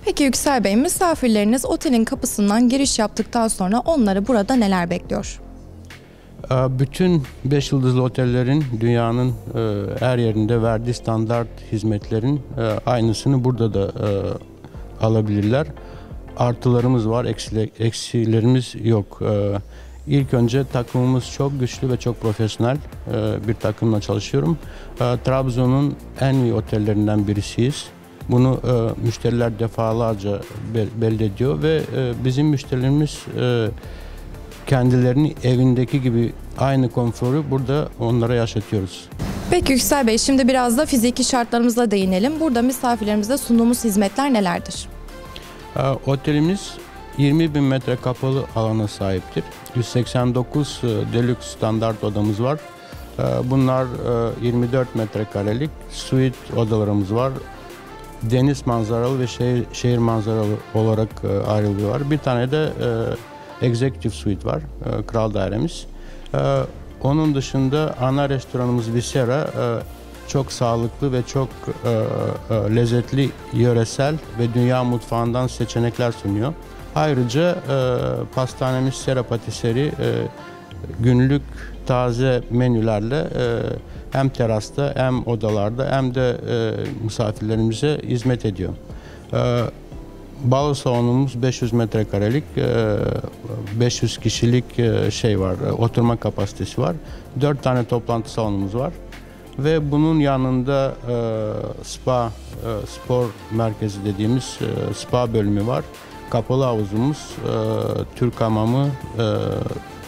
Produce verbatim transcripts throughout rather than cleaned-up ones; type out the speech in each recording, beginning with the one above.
Peki Yüksel Bey, misafirleriniz otelin kapısından giriş yaptıktan sonra onları burada neler bekliyor? Bütün beş yıldızlı otellerin dünyanın her yerinde verdiği standart hizmetlerin aynısını burada da alabilirler. Artılarımız var, eksilerimiz yok. İlk önce takımımız çok güçlü ve çok profesyonel bir takımla çalışıyorum. Trabzon'un en iyi otellerinden birisiyiz. Bunu e, müşteriler defalarca belli ediyor ve e, bizim müşterilerimiz e, kendilerini evindeki gibi aynı konforu burada onlara yaşatıyoruz. Peki Yüksel Bey, şimdi biraz da fiziki şartlarımıza değinelim. Burada misafirlerimize sunduğumuz hizmetler nelerdir? E, otelimiz yirmi bin metre kapalı alana sahiptir. yüz seksen dokuz e, deluxe standart odamız var. E, bunlar e, yirmi dört metrekarelik suite odalarımız var. Deniz manzaralı ve şehir, şehir manzaralı olarak e, ayrılıyorlar. Bir tane de e, Executive Suite var, e, Kral Dairemiz. E, onun dışında ana restoranımız Visera e, çok sağlıklı ve çok e, e, lezzetli, yöresel ve dünya mutfağından seçenekler sunuyor. Ayrıca e, pastanemiz Sera Patisserie e, günlük taze menülerle e, hem terasta hem odalarda hem de e, misafirlerimize hizmet ediyor. E, balo salonumuz beş yüz metrekarelik, e, beş yüz kişilik e, şey var, e, oturma kapasitesi var. dört tane toplantı salonumuz var. Ve bunun yanında e, spa, e, spor merkezi dediğimiz e, spa bölümü var. Kapalı havuzumuz, e, Türk hamamı, e,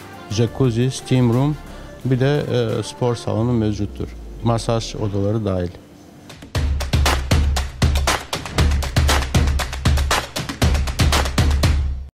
jacuzzi, steam room, bir de e, spor salonu mevcuttur. Masaj odaları dahil.